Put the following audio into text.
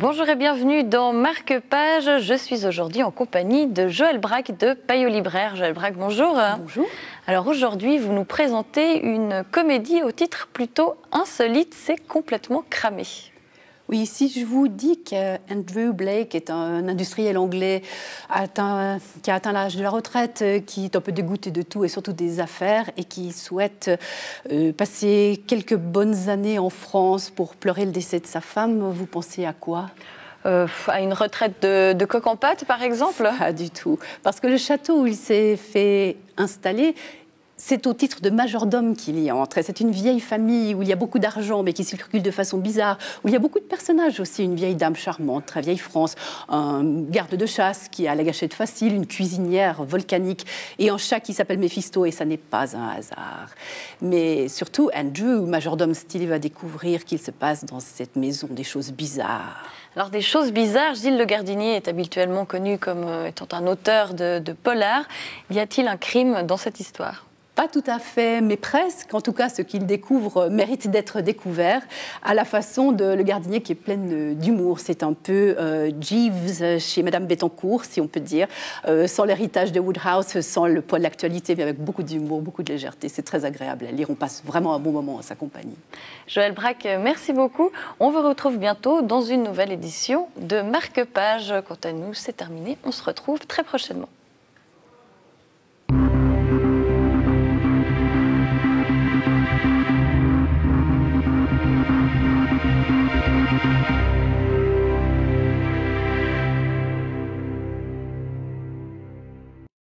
Bonjour et bienvenue dans Marque-Page. Je suis aujourd'hui en compagnie de Joëlle Braque de Payot Libraire. Joëlle Braque, bonjour. Bonjour. Alors aujourd'hui, vous nous présentez une comédie au titre plutôt insolite, c'est complètement cramé. Oui, si je vous dis qu'Andrew Blake est un industriel anglais qui a atteint l'âge de la retraite, qui est un peu dégoûté de tout et surtout des affaires et qui souhaite passer quelques bonnes années en France pour pleurer le décès de sa femme, vous pensez à quoi ? À une retraite de coq en pâte, par exemple ? Pas du tout. Parce que le château où il s'est fait installer, c'est au titre de majordome qu'il y entre. C'est une vieille famille où il y a beaucoup d'argent, mais qui circule de façon bizarre, où il y a beaucoup de personnages aussi. Une vieille dame charmante, très vieille France, un garde de chasse qui a la gâchette facile, une cuisinière volcanique et un chat qui s'appelle Méphisto, et ça n'est pas un hasard. Mais surtout, Andrew, majordome stylé, va découvrir qu'il se passe dans cette maison des choses bizarres. Alors, des choses bizarres, Gilles Le Gardinier est habituellement connu comme étant un auteur de polar. Y a-t-il un crime dans cette histoire ? Pas tout à fait, mais presque. En tout cas, ce qu'il découvre mérite d'être découvert à la façon de Le Gardinier qui est pleine d'humour. C'est un peu Jeeves chez Madame Bettencourt, si on peut dire, sans l'héritage de Woodhouse, sans le poids de l'actualité, mais avec beaucoup d'humour, beaucoup de légèreté. C'est très agréable à lire. On passe vraiment un bon moment en sa compagnie. Joëlle Braque, merci beaucoup. On vous retrouve bientôt dans une nouvelle édition de Marque-Page. Quant à nous, c'est terminé. On se retrouve très prochainement.